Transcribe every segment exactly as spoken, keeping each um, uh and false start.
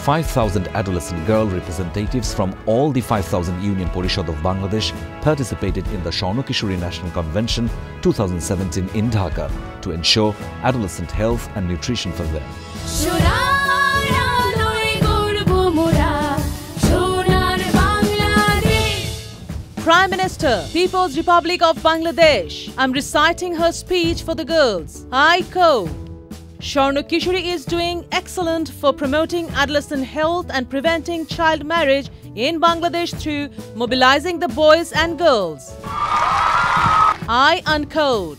five thousand adolescent girl representatives from all the five thousand Union Porishad of Bangladesh participated in the Shorno Kishoree National Convention twenty seventeen in Dhaka to ensure adolescent health and nutrition for them. Prime Minister, People's Republic of Bangladesh. I'm reciting her speech for the girls. I quote, Shorno Kishoree is doing excellent for promoting adolescent health and preventing child marriage in Bangladesh through mobilizing the boys and girls. I unquote.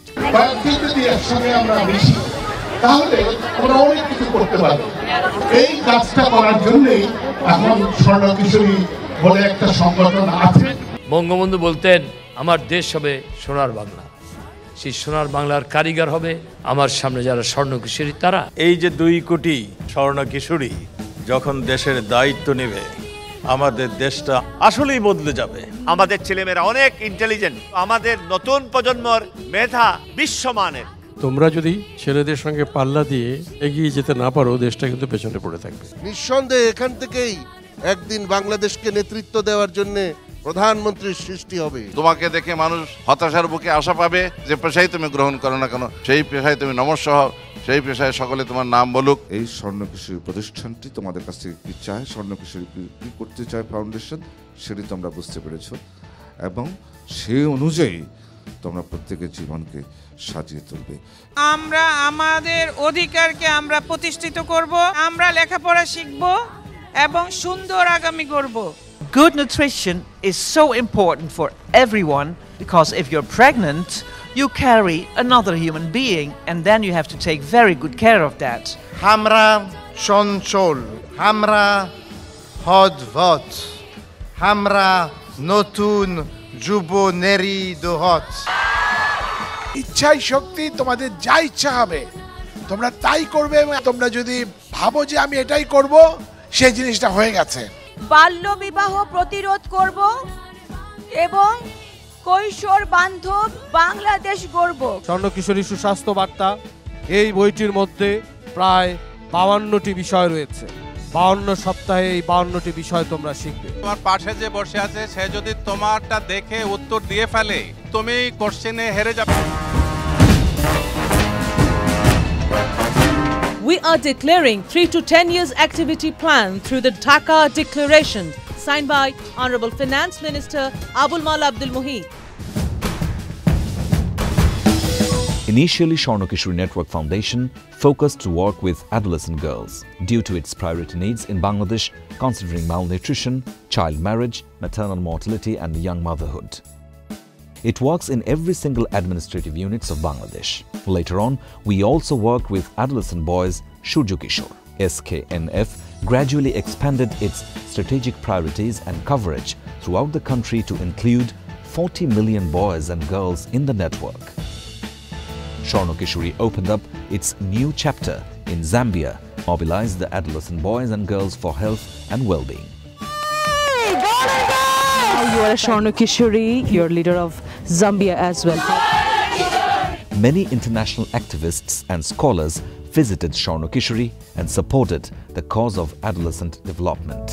Bangabandhu বলতেন আমার দেশ হবে সোনার বাংলা, সেই সোনার বাংলার কারিগর হবে আমার সামনে যারা স্বর্ণ কিশোরী তারা। এই যে দুই কোটি স্বর্ণ কিশোরী যখন দেশের দায়িত্ব নেবে আমাদের দেশটা আসলেই বদলে যাবে। আমাদের ছেলেমেয়েরা অনেক ইন্টেলিজেন্ট, আমাদের নতুন প্রজন্মর মেধা বিশ্বমানের। তোমরা যদি ছেলেদের সঙ্গে পাল্লা দিয়ে এগিয়ে যেতে না পারো দেশটা কিন্তু পেছনে পড়ে থাকবে। নিঃসন্দেহে এখান থেকেই একদিন বাংলাদেশকে নেতৃত্ব দেওয়ার জন্য প্রধানমন্ত্রীর সৃষ্টি হবে। তোমাকে দেখে মানুষ হতাশার বুকে আশা পাবে, যে পেশাই তুমি গ্রহণ করো না কেন সেই পেশায় তুমি নমস্য হও, সেই পেশায় সকলে তোমার নাম বলুক। এই স্বর্ণ কিশোরী প্রতিষ্ঠানটি তোমাদের কাছ থেকে কি চায়, স্বর্ণ কিশোরী কি করতে চায় ফাউন্ডেশন, সেটি তোমরা বুঝতে পেরেছো এবং সেই অনুযায়ী তোমরা প্রত্যেকের জীবনকে সাজিয়ে তুলবে। আমরা আমাদের অধিকারকে আমরা প্রতিষ্ঠিত করব, আমরা লেখাপড়া শিখব এবং সুন্দর আগামী গড়ব। Good nutrition is so important for everyone because if you're pregnant, you carry another human being and then you have to take very good care of that. Hamra Shonchol, Hamra Hodvot, Hamra Notun Jubo Neri Dohot. ইচ্ছাই শক্তি, তোমাদের যা ইচ্ছা হবে তোমরা তাই করবে। তোমরা যদি ভাবো যে আমি এটাই করব, সেই জিনিসটা হয়ে গেছে। বাল্য বিবাহ প্রতিরোধ করব এবং কৈশোর বান্ধব বাংলাদেশ গড়ব। স্বর্ণ কিশোরী সুস্বাস্থ্য বার্তা এই বইটির মধ্যে প্রায় বাউান্নটি বিষয় রয়েছে। বাউন্ন সপ্তাহে এই বাউন্নটি বিষয় তোমরা শিখবে। তোমার পাশে যে বসে আছে সে যদি তোমারটা দেখে উত্তর দিয়ে ফেলে তুমি কোশ্চেনে হেরে যাবে। We are declaring three to ten years activity plan through the Dhaka Declaration signed by Honorable Finance Minister Abul Mal Abdul Muhit. Initially, Shorno Kishoree Network Foundation focused to work with adolescent girls due to its priority needs in Bangladesh, considering malnutrition, child marriage, maternal mortality and young motherhood. It works in every single administrative units of Bangladesh. Later on, we also worked with adolescent boys, Shurjo Kishore. S K N F gradually expanded its strategic priorities and coverage throughout the country to include forty million boys and girls in the network. Shorno Kishoree opened up its new chapter in Zambia, mobilized the adolescent boys and girls for health and well-being. You are a Shorno Kishoree, you're leader of Zambia as well. Many international activists and scholars visited Shorno Kishoree and supported the cause of adolescent development.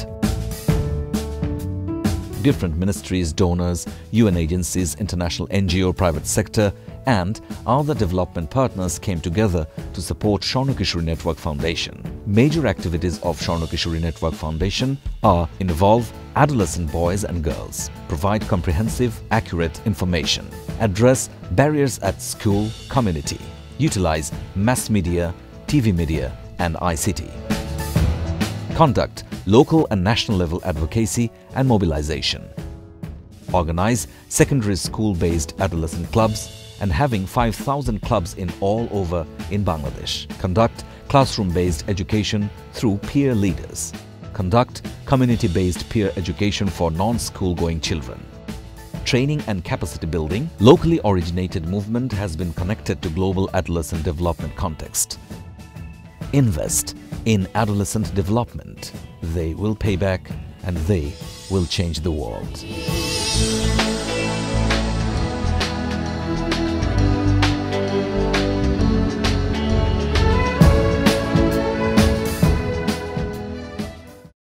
Different ministries, donors, U N agencies, international N G O, private sector and other development partners came together to support Shorno Kishoree Network Foundation. Major activities of Shorno Kishoree Network Foundation are involve adolescent boys and girls, provide comprehensive, accurate information, address barriers at school, community, utilize mass media, T V media and I C T, conduct local and national level advocacy and mobilization, organize secondary school-based adolescent clubs and having five thousand clubs in all over in Bangladesh, conduct classroom-based education through peer leaders, conduct community-based peer education for non-school-going children, training and capacity building. Locally originated movement has been connected to global adolescent development context. Invest in adolescent development. They will pay back and they will change the world.